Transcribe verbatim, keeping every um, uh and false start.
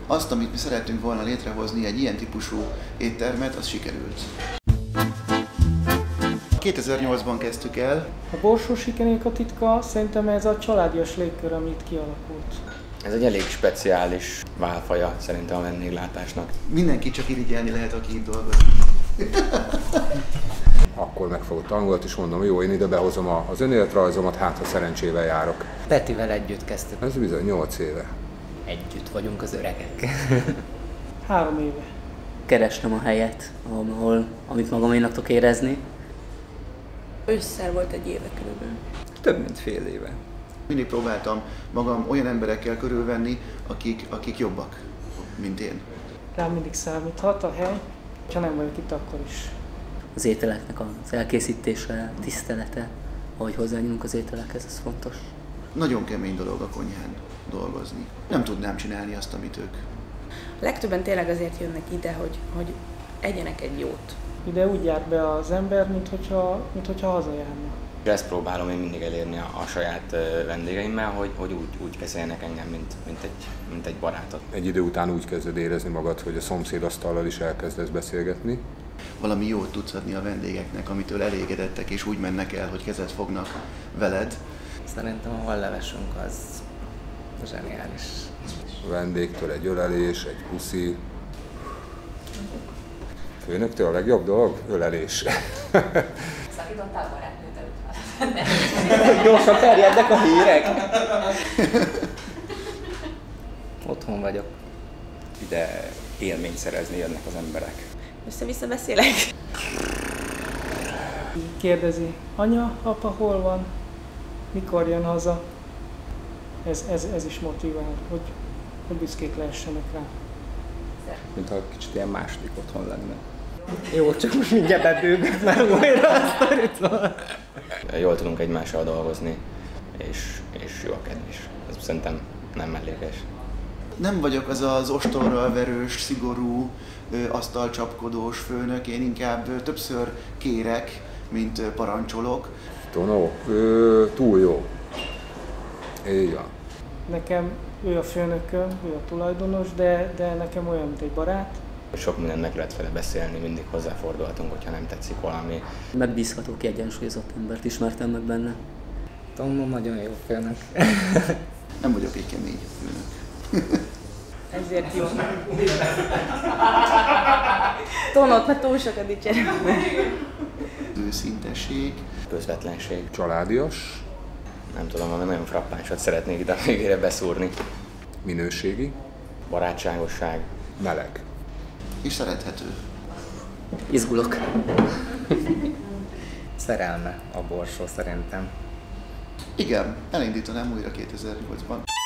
Azt, amit mi szerettünk volna létrehozni, egy ilyen típusú éttermet, az sikerült. kétezer-nyolcban kezdtük el. A borsósikenék a titka, szerintem ez a családias légkör, amit kialakult. Ez egy elég speciális válfaja szerintem a vendéglátásnak. Mindenki csak irigyelni lehet, aki itt dolgozik. Akkor megfogott angolt, és mondom, jó, én ide behozom az önéletrajzomat, hát ha szerencsével járok. Petivel együtt kezdtük. Ez bizony nyolc éve. Együtt vagyunk az öregek. Három éve. Kerestem a helyet, ahol, amit magaménak tudok érezni. Ősszel volt egy éve körülbelül. Több mint fél éve. Mindig próbáltam magam olyan emberekkel körülvenni, akik, akik jobbak, mint én. Rám mindig számíthat a hely, ha nem vagyok itt, akkor is. Az ételeknek az elkészítése, tisztelete, ahogy hozzányúlunk az ételekhez, ez fontos. Nagyon kemény dolog a konyhán dolgozni. Nem tudnám csinálni azt, amit ők. Legtöbben tényleg azért jönnek ide, hogy, hogy egyenek egy jót. Ide úgy jár be az ember, mint hogyha, mint hogyha hazajárna. Ezt próbálom én mindig elérni a, a saját vendégeimmel, hogy, hogy úgy, úgy kezeljenek engem, mint, mint, egy, mint egy barátot. Egy idő után úgy kezded érezni magad, hogy a szomszédasztallal is elkezdesz beszélgetni. Valami jót tudsz adni a vendégeknek, amitől elégedettek, és úgy mennek el, hogy kezet fognak veled. Szerintem a hallevesünk az zseniális. A vendégtől egy ölelés, egy puszi. Főnöktől a legjobb dolog? Ölelés. Szakítottál barátnőt előtt? Gyorsan terjednek a hírek! Otthon vagyok. Ide élményt szerezni jönnek az emberek. Össze-vissza beszélek. Kérdezi, anya, apa hol van? Mikor jön haza? Ez, ez, ez is motivál, hogy, hogy büszkék lehessenek rá. Mintha kicsit ilyen második otthon lenne. Jó, csak most mindjárt bebőgött már újra azt a ritmot. Jól tudunk egymással dolgozni, és, és jó a kedv is. Ez szerintem nem mellékes. Nem vagyok az az ostorral verős, szigorú, asztalcsapkodós főnök, én inkább többször kérek, mint parancsolok. Tonó, ő, túl jó. Így van. Nekem ő a főnököm, ő a tulajdonos, de, de nekem olyan, mint egy barát. Sok mindent meg lehet vele beszélni, mindig hozzáfordulhatunk, hogyha nem tetszik valami. Megbízható, kiegyensúlyozott embert ismertem meg benne. Tonó nagyon jó főnök. Nem vagyok egy kemény főnök. Ezért jó. Tonót, mert túl sokat dicsér. Őszintesség. Közvetlenség. Családias. Nem tudom, ami nagyon frappánsat szeretnék ide a végére beszúrni. Minőségi. Barátságosság. Meleg. És szerethető. Izgulok. Szerelme a borsó szerintem. Igen, elindítanám újra kétezer-nyolcban.